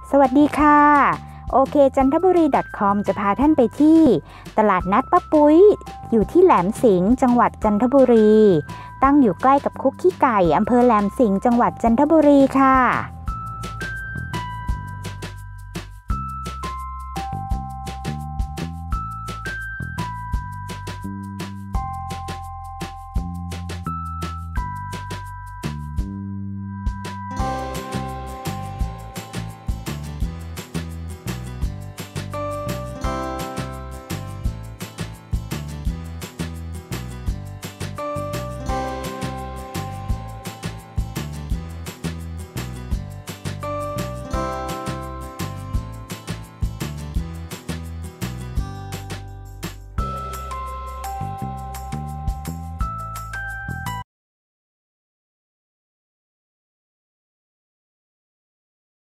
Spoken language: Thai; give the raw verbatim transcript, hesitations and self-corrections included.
สวัสดีค่ะโอเคจันทบุรี .com จะพาท่านไปที่ตลาดนัดป้าปุ้ยอยู่ที่แหลมสิงห์จังหวัดจันทบุรีตั้งอยู่ใกล้กับคุกขี้ไก่อำเภอแหลมสิงห์จังหวัดจันทบุรีค่ะ